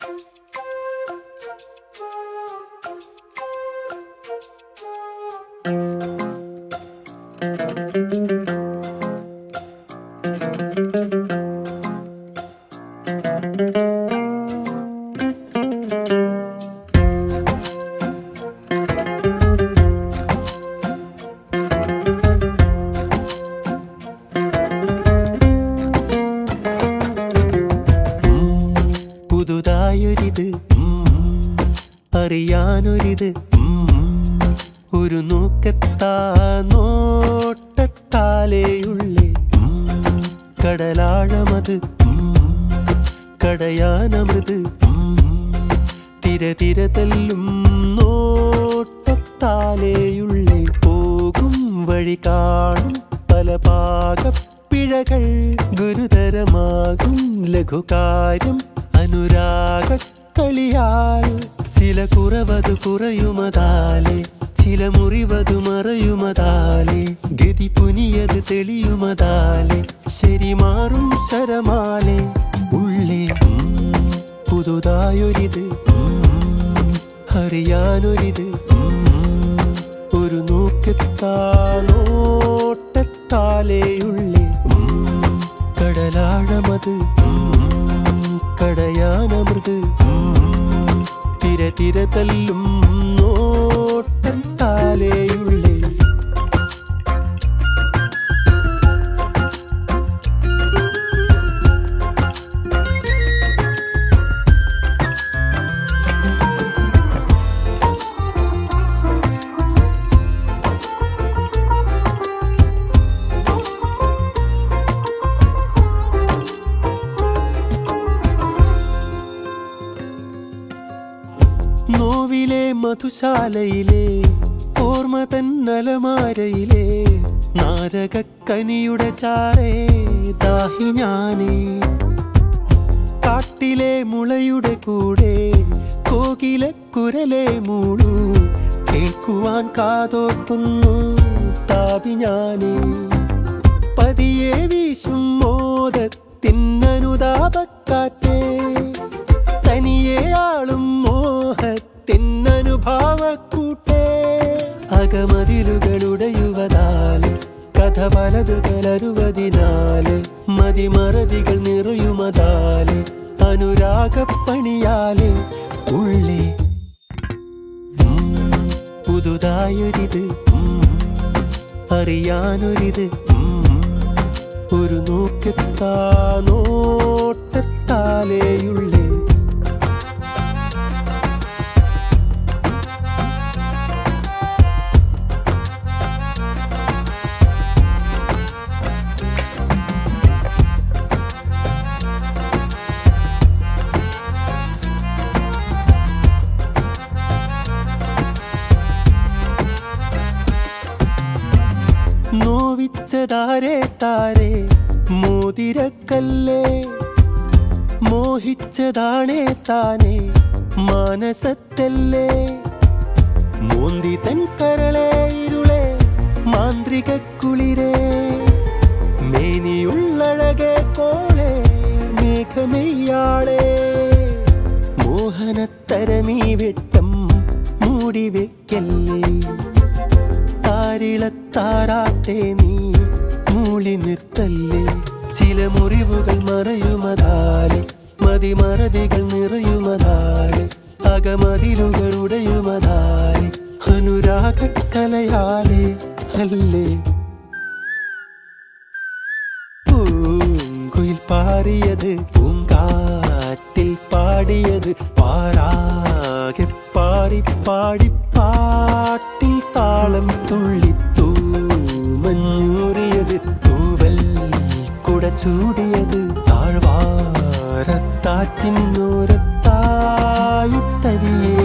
അറിയാനൊരിത് ഒരു നോക്കത്താ നോട്ടത്താലേയുള്ളേ കടലാഴമത് കടയാനമൃത് തിര തല്ലും നോട്ടത്താലേയുള്ളേ പോകും വഴി കാണും പല പാകപ്പിഴകൾ ഗുരുതരമാകും ലഘുകാര്യം അനുരാഗ കളിയാൽ ചില കുറവതു കുറയുമതാലേ ചില മുറിവതു മറയുമതാലേ ഗതി പുനിയത് തെളിയുമതാലേ ശരി മാറും ശരമാലേ ഉള്ളേ പുതുതായൊരിത് അറിയാനൊരിത് ഒരു നോക്കത്താ നോട്ടത്താലേയുള്ളേ കടലാഴമത് കടയാനമൃത് തിര തല്ലും നോട്ടത്താലേയുള്ളേ നോവിലെ മധുശാലയിലെ ഓർമ്മ തന്നലമാരയിലെ നാരകക്കനിയുടെ ചാരേ ദാഹി ഞാനേ കാട്ടിലെ മുളയുടെ കൂടെ കോകിലക്കുരലെ മൂളു കേൾക്കുവാൻ കാതോർക്കുന്നു താപി ഞാനേ പതിയെ വീശും മോദത്തിനനുതാപക്കാറ്റേ തനിയെ ആളും മോഹത്തിനനുഭാവക്കൂട്ടേ അകമതിലുകളുടെ യുവതാല് കഥ പലതു കലരുവതിനാല് മതിമറതികൾ നിറയുമതാല് അനുരാഗപ്പണിയാല് ഉള്ളേ പുതുതായൊരിത് അറിയാനൊരിത് ഒരു നോക്കത്താ നോട്ടത്താലേയുള്ളേ നോവിച്ചതാരേ താരേ മോതിരക്കല്ലേ മോഹിച്ചതാണേ താനേ മാനസത്തല്ലേ മോന്തി തൻ കരളേ ഇരുളേ മാന്ത്രിക കുളിരേ മേനിയുള്ളഴകേ കോളേ മേഘമെയ്യാളേ മോഹനത്തരമീ വെട്ടം മൂടിവെക്കല്ലേ താരിളത്താരാട്ടെ നീ മൂളി നിർത്തല്ലേ ചില മുറിവുകൾ മറയുമതാലെ മതിമറതികൾ നിറയുമതാലെ അകമതിലുകൾ ഉടയുമതാലെ അനുരാഗക്കലയാലേ അല്ലേ പൂങ്കുയിൽ പാറിയത് പൂങ്കാറ്റിൽ പാടിയത് പാരാകെ പാടി പാടി പാട്ടിൽ താളം തുള്ളിത്തൂ മഞ്ഞൂറിയത് തൂവൽ കുട ചൂടിയത് താഴ്വാരത്താറ്റിനോരത്തായി തരിയേ